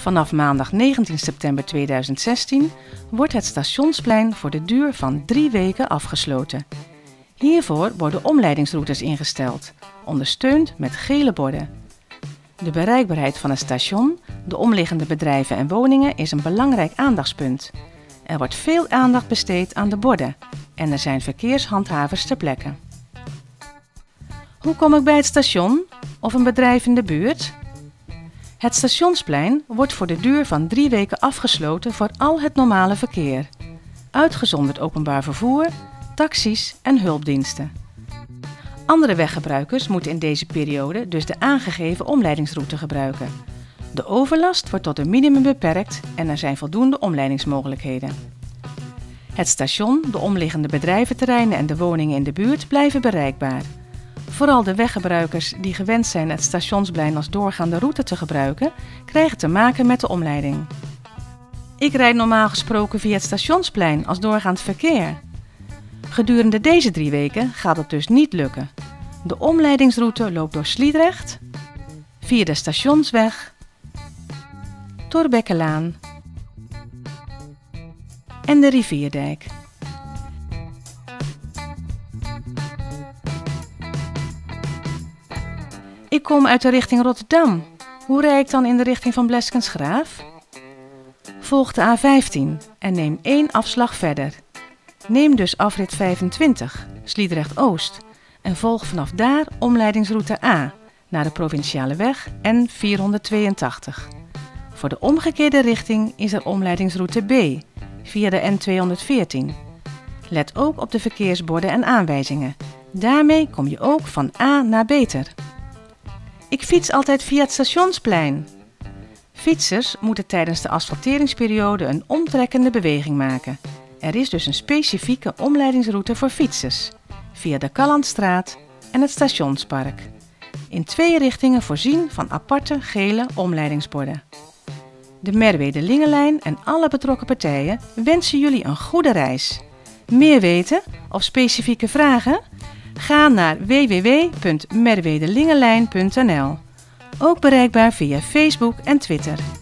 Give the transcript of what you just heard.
Vanaf maandag 19 september 2016 wordt het Stationsplein voor de duur van 3 weken afgesloten. Hiervoor worden omleidingsroutes ingesteld, ondersteund met gele borden. De bereikbaarheid van het station, de omliggende bedrijven en woningen is een belangrijk aandachtspunt. Er wordt veel aandacht besteed aan de borden en er zijn verkeershandhavers ter plekke. Hoe kom ik bij het station of een bedrijf in de buurt? Het Stationsplein wordt voor de duur van 3 weken afgesloten voor al het normale verkeer, uitgezonderd openbaar vervoer, taxis en hulpdiensten. Andere weggebruikers moeten in deze periode dus de aangegeven omleidingsroute gebruiken. De overlast wordt tot een minimum beperkt en er zijn voldoende omleidingsmogelijkheden. Het station, de omliggende bedrijventerreinen en de woningen in de buurt blijven bereikbaar. Vooral de weggebruikers die gewend zijn het Stationsplein als doorgaande route te gebruiken, krijgen te maken met de omleiding. Ik rijd normaal gesproken via het Stationsplein als doorgaand verkeer. Gedurende deze 3 weken gaat het dus niet lukken. De omleidingsroute loopt door Sliedrecht, via de Stationsweg, Thorbeckelaan en de Rivierdijk. Ik kom uit de richting Rotterdam. Hoe rijd ik dan in de richting van Bleskensgraaf? Volg de A15 en neem 1 afslag verder. Neem dus afrit 25, Sliedrecht-Oost, en volg vanaf daar omleidingsroute A naar de provinciale weg N482. Voor de omgekeerde richting is er omleidingsroute B via de N214. Let ook op de verkeersborden en aanwijzingen. Daarmee kom je ook van A naar beter. Ik fiets altijd via het Stationsplein. Fietsers moeten tijdens de asfalteringsperiode een omtrekkende beweging maken. Er is dus een specifieke omleidingsroute voor fietsers, via de Callandstraat en het Stationspark. In 2 richtingen voorzien van aparte gele omleidingsborden. De Merwede-Lingelijn en alle betrokken partijen wensen jullie een goede reis. Meer weten of specifieke vragen? Ga naar www.merwedelingelijn.nl. Ook bereikbaar via Facebook en Twitter.